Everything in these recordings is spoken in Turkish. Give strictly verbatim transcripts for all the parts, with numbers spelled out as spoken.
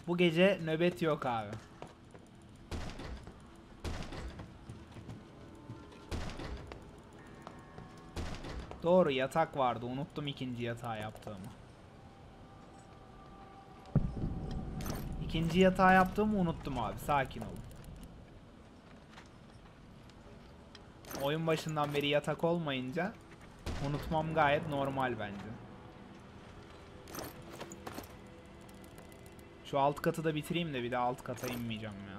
Bu gece nöbet yok abi. Doğru, yatak vardı. Unuttum ikinci yatağı yaptığımı. İkinci yatağı yaptığımı unuttum abi. Sakin olun. Oyun başından beri yatak olmayınca unutmam gayet normal bence. Şu alt katı da bitireyim de bir de alt kata inmeyeceğim ya.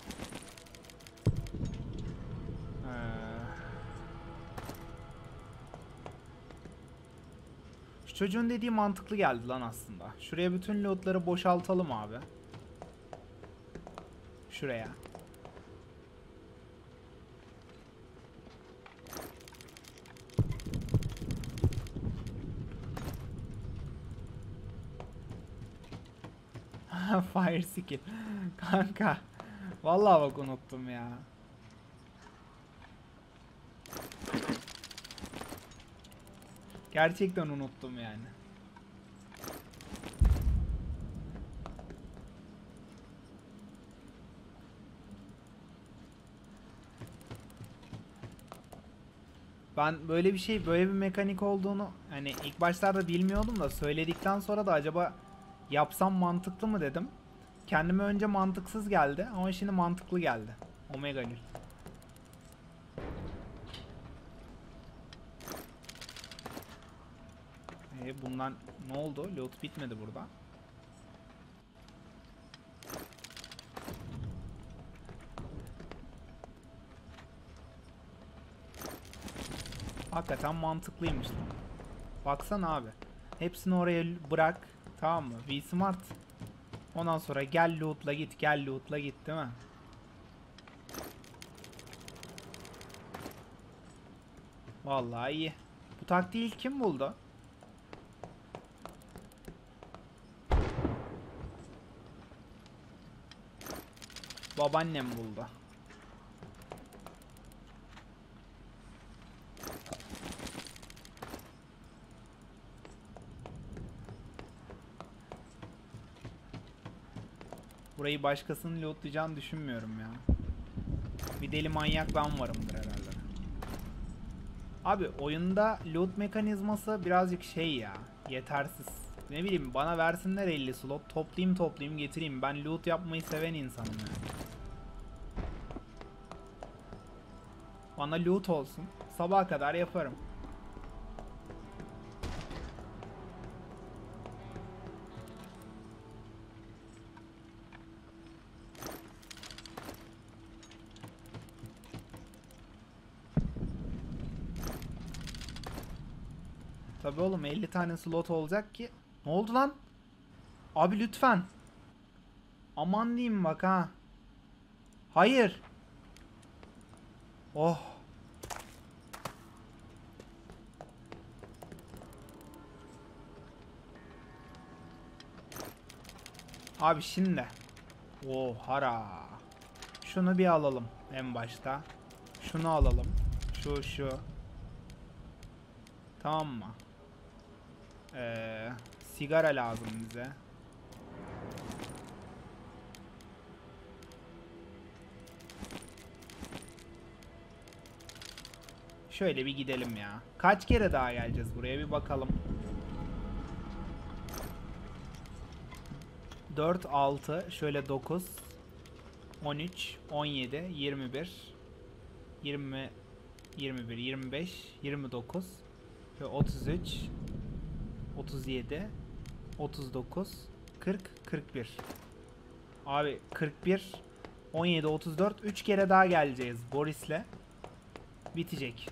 Ee... Şu çocuğun dediği mantıklı geldi lan aslında. Şuraya bütün lootları boşaltalım abi. Şuraya. Fire skill. Kanka. Vallahi bak unuttum ya. Gerçekten unuttum yani. Ben böyle bir şey, böyle bir mekanik olduğunu hani ilk başlarda bilmiyordum da söyledikten sonra da acaba yapsam mantıklı mı dedim. Kendime önce mantıksız geldi ama şimdi mantıklı geldi. Omega Lül. E bundan ne oldu? Loot bitmedi burada. Hakikaten mantıklıymış lan. Baksana abi. Hepsini oraya bırak. Tamam mı? Be smart. Ondan sonra gel lootla git, gel lootla git, değil mi? Vallahi iyi. Bu taktiği ilk kim buldu? Babaannem buldu. Burayı başkasının lootlayacağını düşünmüyorum ya. Bir deli manyak ben varımdır herhalde. Abi oyunda loot mekanizması birazcık şey ya. Yetersiz. Ne bileyim, bana versinler elli slot. Toplayayım toplayayım getireyim. Ben loot yapmayı seven insanım yani. Bana loot olsun. Sabaha kadar yaparım. Tabii oğlum, elli tane slot olacak ki. Ne oldu lan? Abi lütfen. Aman diyeyim bak ha. Hayır. Oh. Abi şimdi. Oh hara. Şunu bir alalım en başta. Şunu alalım. Şu şu. Tamam mı? Ee, sigara lazım bize. Şöyle bir gidelim ya. Kaç kere daha geleceğiz buraya bir bakalım. dört, altı, şöyle dokuz, on üç, on yedi, yirmi bir, yirmi, yirmi bir, yirmi beş, yirmi dokuz, ve otuz üç, otuz yedi, otuz dokuz, kırk, kırk bir. Abi kırk bir, on yedi, otuz dört, üç kere daha geleceğiz Boris'le. Bitecek.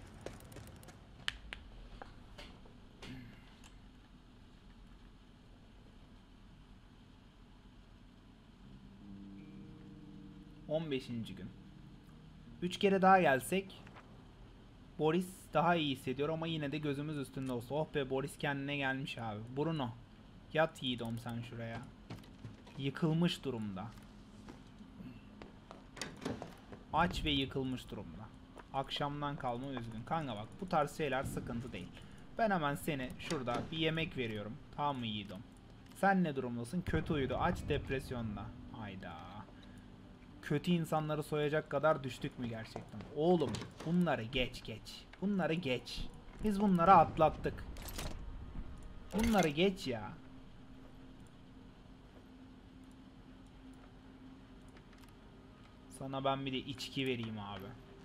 on beşinci gün. üç kere daha gelsek Boris daha iyi hissediyor ama yine de gözümüz üstünde olsa. Oh be, Boris kendine gelmiş abi. Bruno, yat yiğidom sen şuraya. Yıkılmış durumda. Aç ve yıkılmış durumda. Akşamdan kalma üzgün. Kanka bak, bu tarz şeyler sıkıntı değil. Ben hemen seni şurada bir yemek veriyorum. Tamam mı yiğidom? Sen ne durumdasın? Kötü uyudu. Aç depresyonda. Hayda. Kötü insanları soyacak kadar düştük mü gerçekten? Oğlum bunları geç geç. Bunları geç. Biz bunları atlattık. Bunları geç ya. Sana ben bir de içki vereyim abi.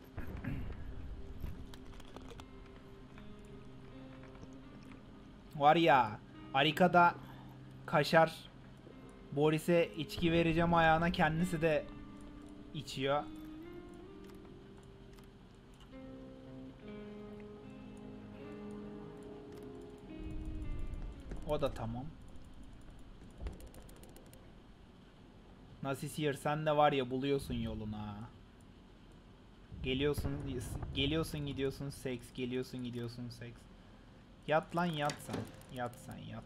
Var ya, Arika'da Kaşar Boris'e içki vereceğim ayağına, kendisi de içiyor. O da tamam. Nasisir sen de var ya, buluyorsun yoluna. Geliyorsun geliyorsun gidiyorsun seks, geliyorsun gidiyorsun seks. Yat lan yat sen. Yat sen yat.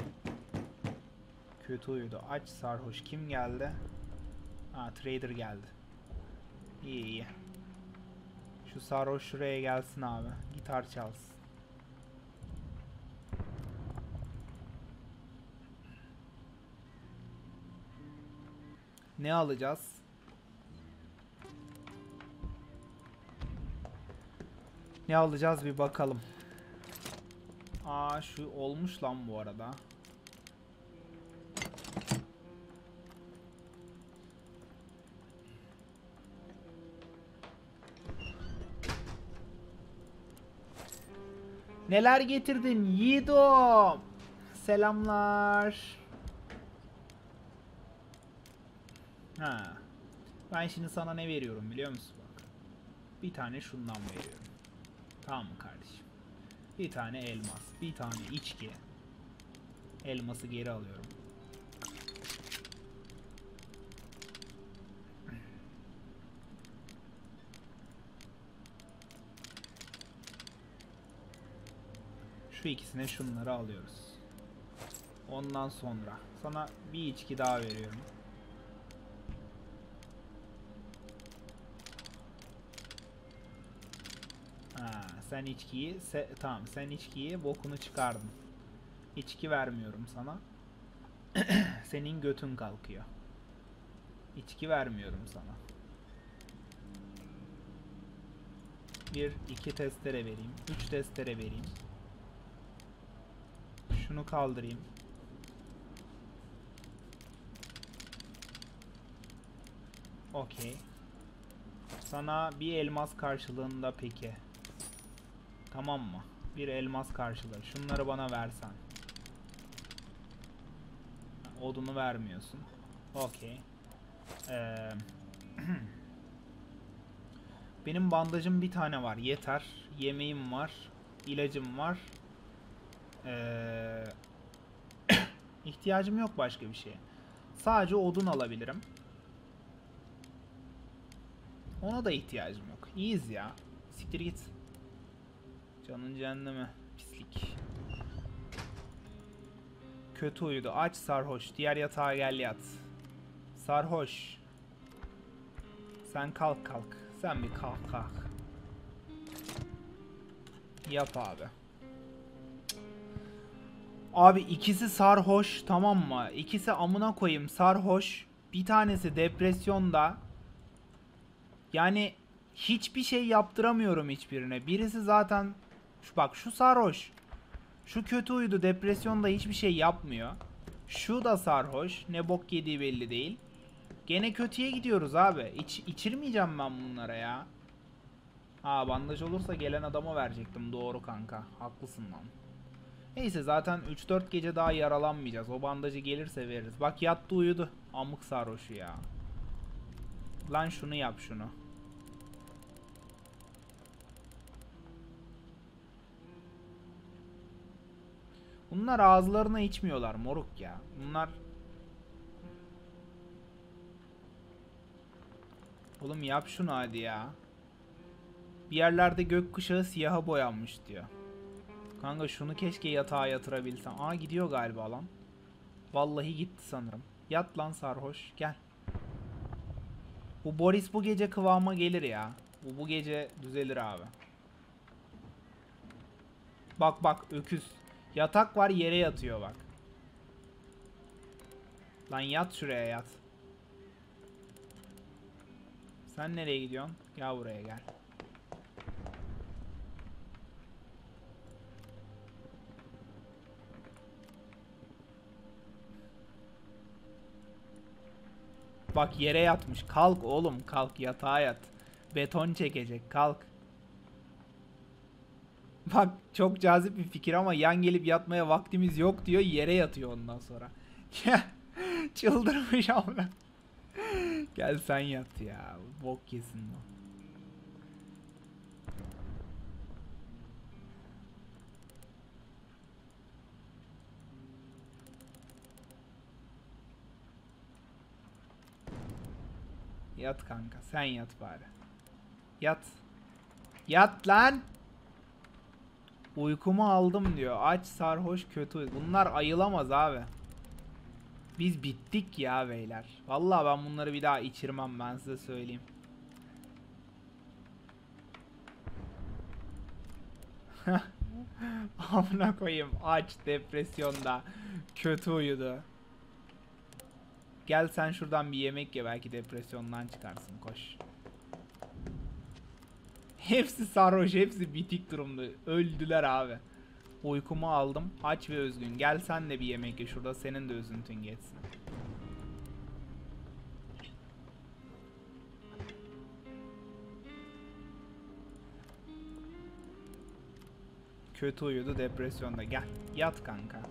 Kötü uyudu. Aç sarhoş. Kim geldi? Ha, trader geldi. İyi iyi. Şu sarhoş şuraya gelsin abi. Gitar çalsın. Ne alacağız? Ne alacağız bir bakalım. Aa, şu olmuş lan bu arada. Neler getirdin yiğidom? Selamlar. Ha. Ben şimdi sana ne veriyorum biliyor musun bak? Bir tane şundan veriyorum. Tamam mı kardeşim? Bir tane elmas, bir tane içki. Elması geri alıyorum. Şu ikisine şunları alıyoruz. Ondan sonra sana bir içki daha veriyorum. Ha, sen içkiyi se tamam sen içkiyi bokunu çıkardın. İçki vermiyorum sana. Senin götün kalkıyor. İçki vermiyorum sana. Bir, iki testere vereyim. Üç testere vereyim. Şunu kaldırayım. Okey. Sana bir elmas karşılığında peki. Tamam mı? Bir elmas karşılığı. Şunları bana versen. Odunu vermiyorsun. Okey. Ee, benim bandajım bir tane var. Yeter. Yemeğim var. İlacım var. Ee, ihtiyacım yok başka bir şeye. Sadece odun alabilirim. Ona da ihtiyacım yok. İyiyiz ya. Siktir git. Canın cehenneme. Pislik. Kötü uyudu. Aç sarhoş. Diğer yatağa gel yat. Sarhoş. Sen kalk kalk. Sen bir kalk kalk. Yap abi. Abi ikisi sarhoş, tamam mı? İkisi amına koyayım sarhoş. Bir tanesi depresyonda. Yani hiçbir şey yaptıramıyorum hiçbirine. Birisi zaten şu, bak şu sarhoş. Şu kötü uydu, depresyonda hiçbir şey yapmıyor. Şu da sarhoş. Ne bok yediği belli değil. Gene kötüye gidiyoruz abi. İç, içirmeyeceğim ben bunlara ya. Ha, bandaj olursa gelen adama verecektim. Doğru kanka. Haklısın lan. Neyse zaten üç dört gece daha yaralanmayacağız. O bandajı gelirse veririz. Bak yattı uyudu. Amık sarhoşu ya. Lan şunu yap şunu. Bunlar ağızlarına içmiyorlar moruk ya. Bunlar... Oğlum yap şunu hadi ya. Bir yerlerde gökkuşağı siyaha boyanmış diyor. Kanka şunu keşke yatağa yatırabilsem. Aa, gidiyor galiba lan. Vallahi gitti sanırım. Yat lan sarhoş, gel. Bu Boris bu gece kıvama gelir ya. Bu bu gece düzelir abi. Bak bak öküz. Yatak var, yere yatıyor bak. Lan yat şuraya yat. Sen nereye gidiyorsun? Gel buraya gel. Bak yere yatmış. Kalk oğlum kalk, yatağa yat. Beton çekecek, kalk. Bak çok cazip bir fikir ama yan gelip yatmaya vaktimiz yok diyor, yere yatıyor ondan sonra. Çıldırmış ama. Gel sen yat ya. Bok yesin o. Yat kanka, sen yat bari. Yat. Yat lan. Uykumu aldım diyor. Aç, sarhoş, kötü. Bunlar ayılamaz abi. Biz bittik ya beyler. Vallahi ben bunları bir daha içirmem, ben size söyleyeyim. Amına koyayım, aç, depresyonda, kötü uyudu. Gel sen şuradan bir yemek ye, belki depresyondan çıkarsın, koş. Hepsi sarhoş, hepsi bitik durumda. Öldüler abi. Uykumu aldım, aç ve üzgün. Gel sen de bir yemek ye şurada, senin de üzüntün geçsin. Kötü uyudu, depresyonda. Gel yat kanka.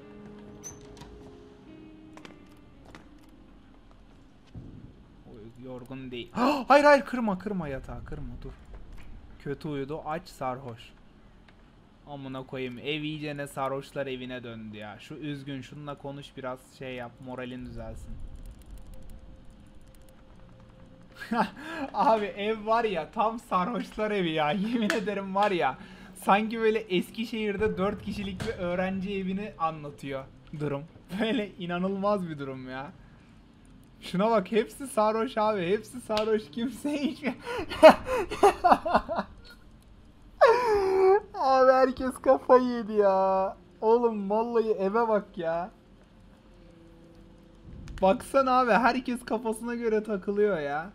Yorgun değil. Hayır hayır, kırma kırma yatağı, kırma, dur. Kötü uyudu, aç, sarhoş. Amına koyayım, ev iyicene sarhoşlar evine döndü ya. Şu üzgün, şununla konuş biraz, şey yap, moralin düzelsin. Abi ev var ya, tam sarhoşlar evi ya, yemin ederim var ya. Sanki böyle Eskişehir'de dört kişilik bir öğrenci evini anlatıyor durum. Böyle inanılmaz bir durum ya. Şuna bak, hepsi sarhoş abi, hepsi sarhoş, kimse hiç... Abi herkes kafayı yedi ya. Oğlum vallahi eve bak ya. Baksana abi, herkes kafasına göre takılıyor ya.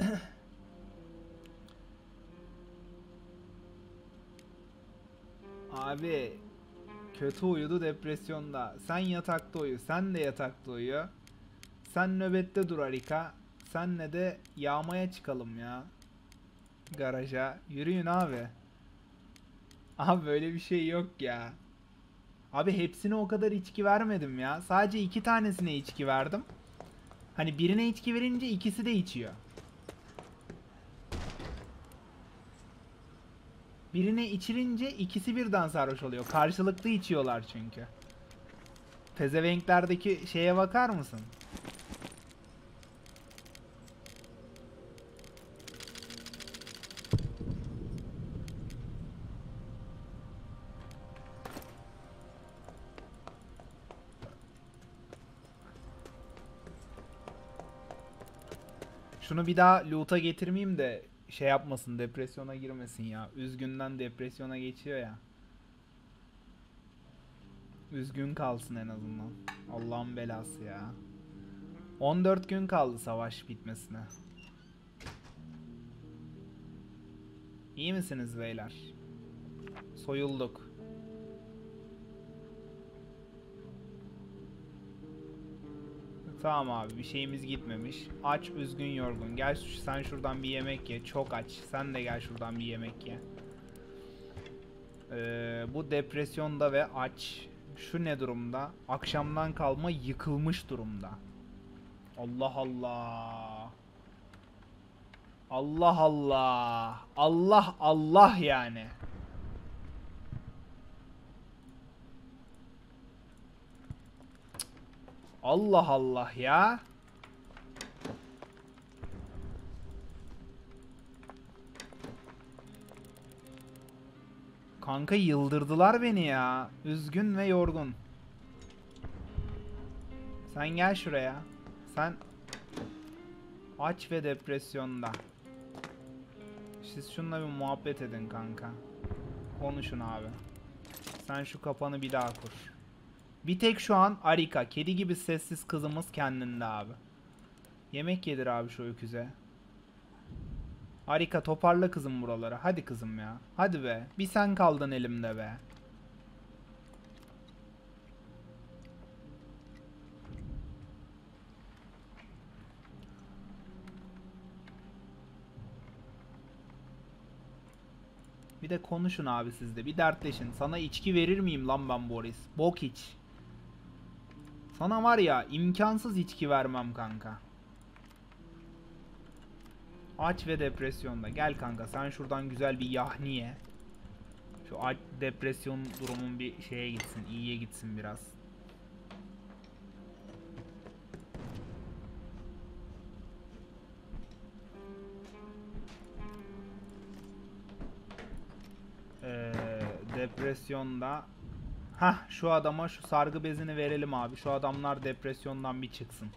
Abi kötü uyudu, depresyonda. Sen yatakta uyu, sen de yatakta uyu. Sen nöbette dur Arika. Senle de yağmaya çıkalım ya. Garaja. Yürüyün abi. Abi böyle bir şey yok ya. Abi hepsine o kadar içki vermedim ya. Sadece iki tanesine içki verdim. Hani birine içki verince ikisi de içiyor. Birine içirince ikisi birden sarhoş oluyor. Karşılıklı içiyorlar çünkü. Pezevenklerdeki şeye bakar mısın? Şunu bir daha loot'a getirmeyeyim de şey yapmasın, depresyona girmesin ya. Üzgünden depresyona geçiyor ya. Üzgün kalsın en azından. Allah'ın belası ya. on dört gün kaldı savaş bitmesine. İyi misiniz beyler? Soyulduk. Tamam abi, bir şeyimiz gitmemiş. Aç, üzgün, yorgun. Gel sen şuradan bir yemek ye. Çok aç. Sen de gel şuradan bir yemek ye. Ee, bu depresyonda ve aç. Şu ne durumda? Akşamdan kalma yıkılmış durumda. Allah Allah. Allah Allah. Allah Allah yani. Allah Allah ya. Kanka yıldırdılar beni ya. Üzgün ve yorgun. Sen gel şuraya. Sen aç ve depresyonda. Siz şununla bir muhabbet edin kanka. Konuşun abi. Sen şu kapanı bir daha kur. Bir tek şu an Arika. Kedi gibi sessiz kızımız kendinde abi. Yemek yedir abi şu öküze. Arika toparla kızım buraları. Hadi kızım ya. Hadi be. Bir sen kaldın elimde be. Bir de konuşun abi sizde. Bir dertleşin. Sana içki verir miyim lan ben Boris? Bok iç. Sana var ya imkansız içki vermem kanka. Aç ve depresyonda. Gel kanka sen şuradan güzel bir yahniye. Şu aç depresyon durumun bir şeye gitsin. İyiye gitsin biraz. Ee, depresyonda. Hah şu adama şu sargı bezini verelim abi. Şu adamlar depresyondan bir çıksın.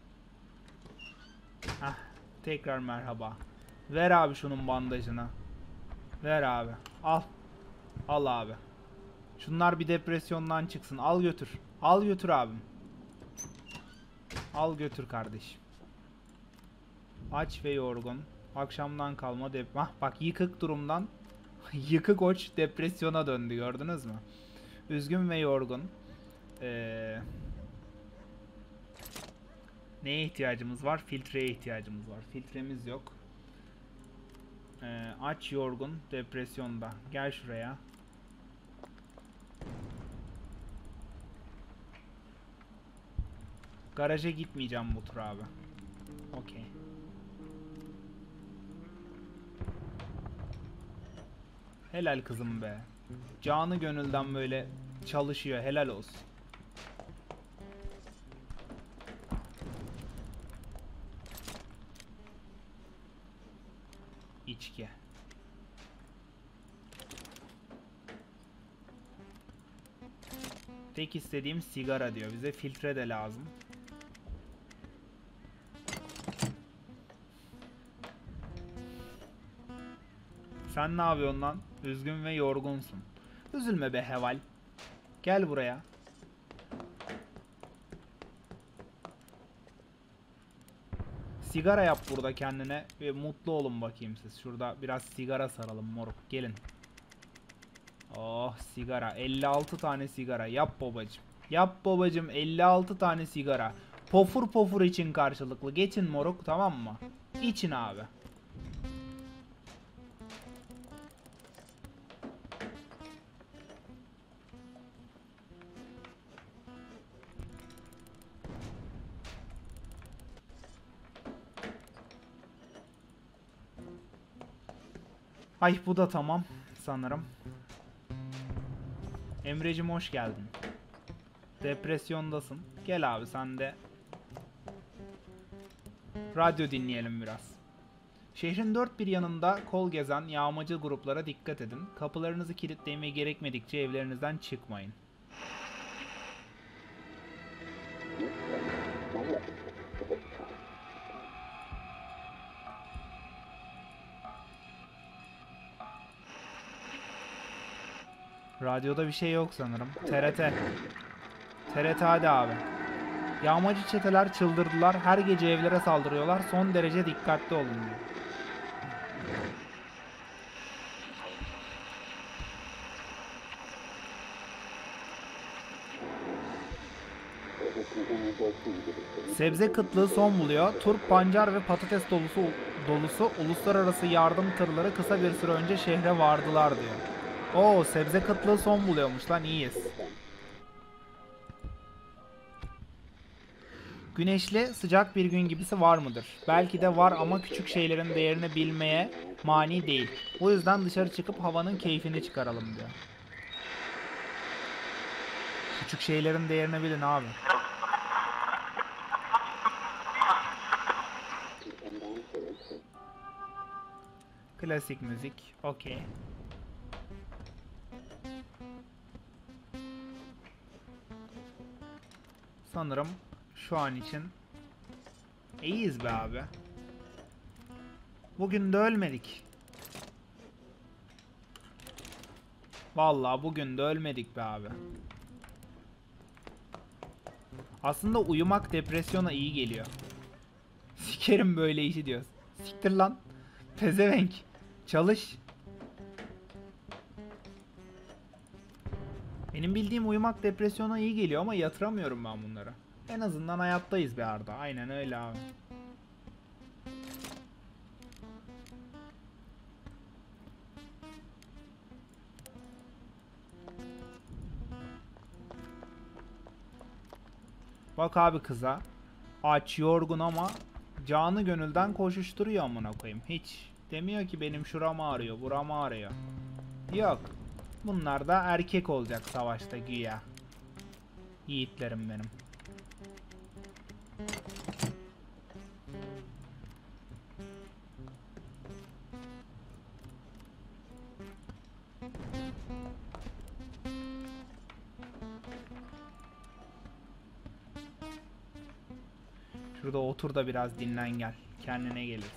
Hah tekrar merhaba. Ver abi şunun bandajını. Ver abi. Al. Al abi. Şunlar bir depresyondan çıksın. Al götür. Al götür abim. Al götür kardeşim. Aç ve yorgun. Akşamdan kalma dep... Hah bak yıkık durumdan yıkık oç depresyona döndü gördünüz mü? Üzgün ve yorgun. Ee... Neye ihtiyacımız var? Filtreye ihtiyacımız var. Filtremiz yok. Ee, aç yorgun depresyonda. Gel şuraya. Garaja gitmeyeceğim bu tur abi. Okey. Helal kızım be. Canı gönülden böyle çalışıyor. Helal olsun. İçki. Tek istediğim sigara diyor. Bize filtre de lazım. Sen ne yapıyorsun lan? Üzgün ve yorgunsun. Üzülme be Heval. Gel buraya. Sigara yap burada kendine ve mutlu olun bakayım siz. Şurada biraz sigara saralım moruk. Gelin. Oh sigara. elli altı tane sigara. Yap babacım. Yap babacım elli altı tane sigara. Pofur pofur için karşılıklı. Geçin moruk tamam mı? İçin abi. Ay bu da tamam sanırım. Emrecim hoş geldin. Depresyondasın. Gel abi sen de radyo dinleyelim biraz. Şehrin dört bir yanında kol gezen yağmacı gruplara dikkat edin. Kapılarınızı kilitlemeye gerekmedikçe evlerinizden çıkmayın. Radyoda bir şey yok sanırım. T R T. T R T hadi abi. Yağmacı çeteler çıldırdılar. Her gece evlere saldırıyorlar. Son derece dikkatli olun diyor. Sebze kıtlığı son buluyor. Turp, pancar ve patates dolusu dolusu uluslararası yardım tırları kısa bir süre önce şehre vardılar diyor. Oo, sebze kıtlığı son buluyormuş lan, iyiyiz. Güneşli, sıcak bir gün gibisi var mıdır? Belki de var ama küçük şeylerin değerini bilmeye mani değil. O yüzden dışarı çıkıp havanın keyfini çıkaralım diyor. Küçük şeylerin değerini bilin abi. Klasik müzik, okey. Sanırım şu an için iyiyiz be abi. Bugün de ölmedik. Vallahi bugün de ölmedik be abi. Aslında uyumak depresyona iyi geliyor. Sikerim böyle işi diyoruz. Siktir lan. Pezevenk. Çalış. Benim bildiğim uyumak depresyona iyi geliyor ama yatıramıyorum ben bunları. En azından hayattayız be Arda. Aynen öyle abi. Bak abi kıza. Aç, yorgun ama canı gönülden koşuşturuyor amına koyayım. Hiç demiyor ki benim şuram ağrıyor, buram ağrıyor. Yok. Bunlar da erkek olacak savaşta güya. Yiğitlerim benim. Şurada otur da biraz dinlen gel. Kendine gelirsin.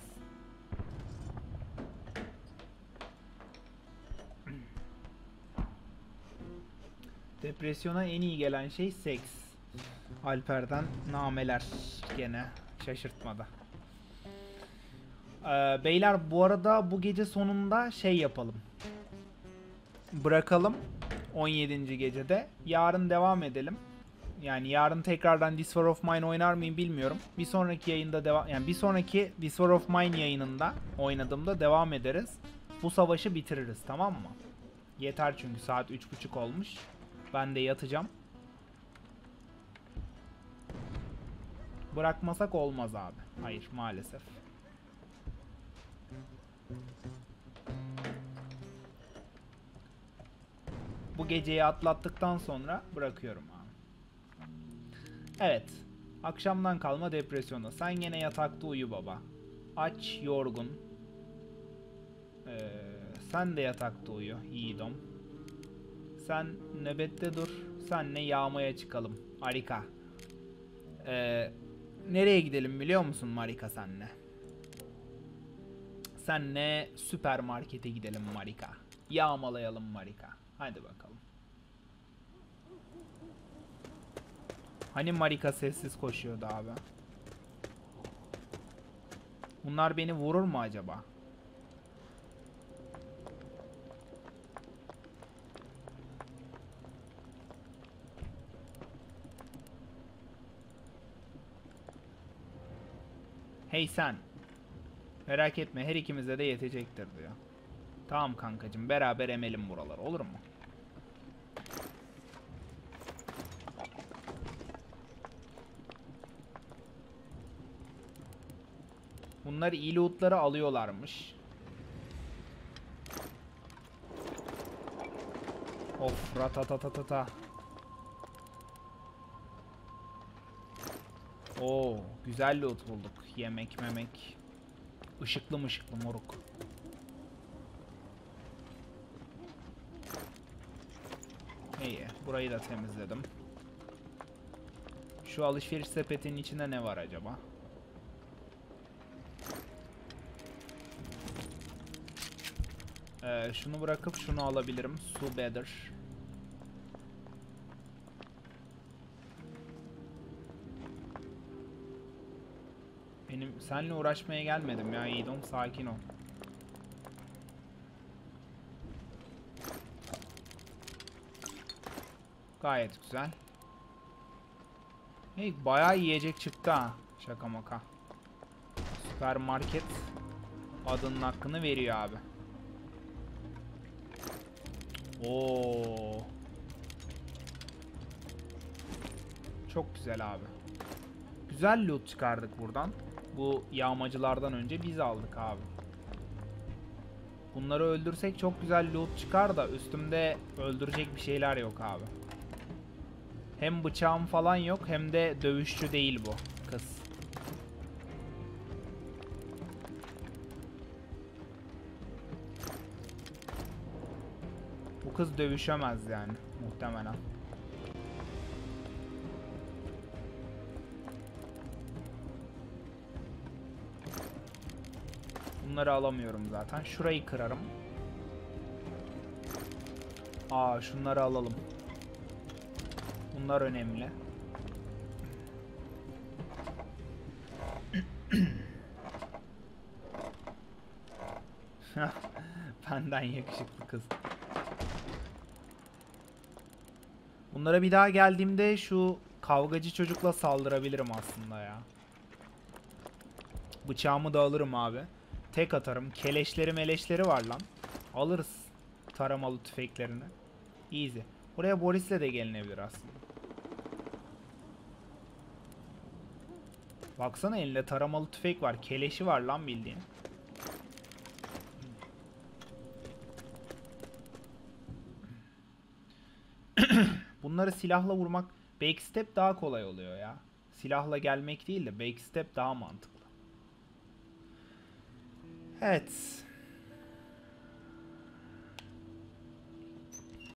Depresyona en iyi gelen şey seks. Alper'den nameler gene şaşırtmada. Ee, beyler bu arada bu gece sonunda şey yapalım. Bırakalım on yedinci gecede. Yarın devam edelim. Yani yarın tekrardan This War of Mine oynar mıyım bilmiyorum. Bir sonraki yayında devam yani bir sonraki This War of Mine yayınında oynadığımda devam ederiz. Bu savaşı bitiririz, tamam mı? Yeter çünkü saat üç buçuk olmuş. Ben de yatacağım. Bırakmasak olmaz abi. Hayır maalesef. Bu geceyi atlattıktan sonra bırakıyorum abi. Evet. Akşamdan kalma depresyona. Sen gene yatakta uyu baba. Aç, yorgun. Ee, sen de yatakta uyu yiğidom. Sen nöbette dur. Senle yağmaya çıkalım. Harika. Ee, nereye gidelim biliyor musun Marika senle? Senle süpermarkete gidelim Marika. Yağmalayalım Marika. Hadi bakalım. Hani Marika sessiz koşuyordu abi? Bunlar beni vurur mu acaba? Hey sen. Merak etme her ikimize de yetecektir diyor. Tamam kankacım beraber emelim buraları olur mu? Bunlar iyi lootları alıyorlarmış. Of ratatatatata. Oo güzel loot bulduk. Yemek memek. Işıklı mışıklı moruk. İyi burayı da temizledim. Şu alışveriş sepetinin içinde ne var acaba? Ee, şunu bırakıp şunu alabilirim. Su better. Benim seninle uğraşmaya gelmedim ya yiğidom, sakin ol. Gayet güzel. Hey, bayağı yiyecek çıktı ha. Şaka maka. Süpermarket adının hakkını veriyor abi. Oo. Çok güzel abi. Güzel loot çıkardık buradan. Bu yağmacılardan önce biz aldık abi. Bunları öldürsek çok güzel loot çıkar da üstümde öldürecek bir şeyler yok abi. Hem bıçağım falan yok hem de dövüşçü değil bu kız. Bu kız dövüşemez yani muhtemelen. Bunları alamıyorum zaten. Şurayı kırarım. Aa şunları alalım. Bunlar önemli. Benden yakışıklı kız. Bunlara bir daha geldiğimde şu kavgacı çocukla saldırabilirim aslında ya. Bıçağımı da alırım abi. Tek atarım. Keleşleri meleşleri var lan. Alırız taramalı tüfeklerini. Easy. Buraya Boris'le de gelinebilir aslında. Baksana elinde taramalı tüfek var. Keleşi var lan bildiğin. Bunları silahla vurmak backstep daha kolay oluyor ya. Silahla gelmek değil de backstep daha mantıklı. Evet.